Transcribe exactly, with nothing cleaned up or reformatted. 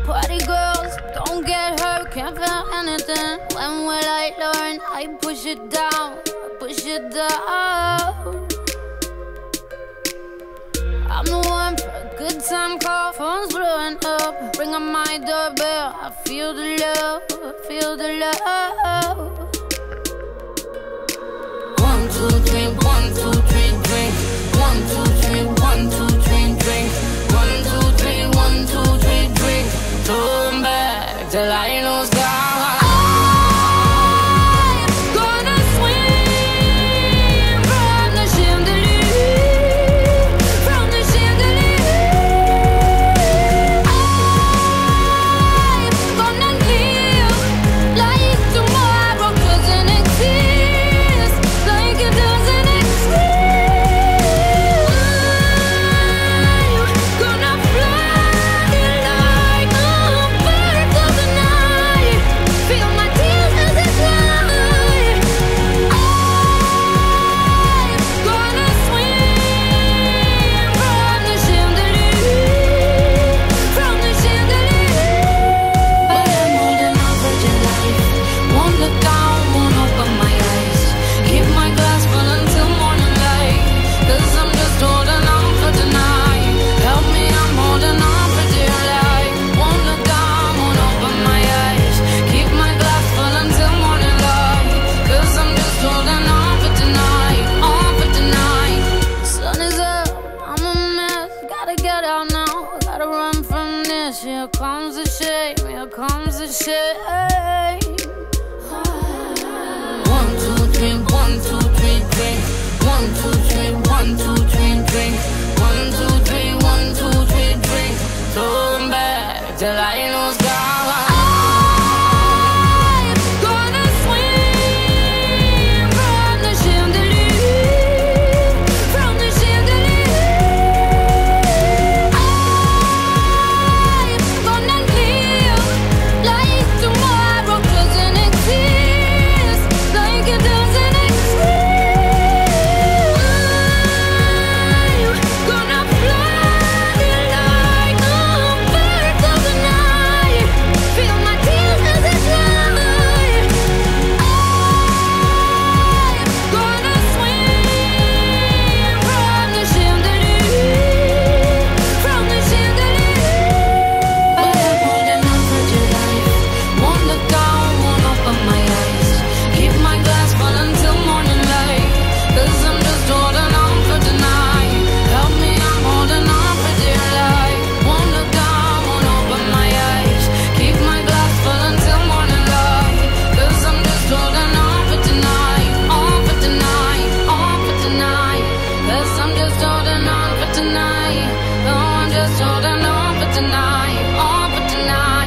Party girls, don't get hurt, can't feel anything. When will I learn? I push it down, I push it down. I'm the one for a good time call, phone's blowing up. Ring on my doorbell, I feel the love, I feel the love. One, two, three, one, two, three, drink. One, two, three, one, two, three, drink. One, two, three, one, two, three, drink. Turn back till I lose God. Here comes the shame, here comes the shame. One, two, three, one, two, three, drink. One, two, three, one, two, three, drink. One, two, three, one, two, three, drink. Turn back till I lose God. Just holding on.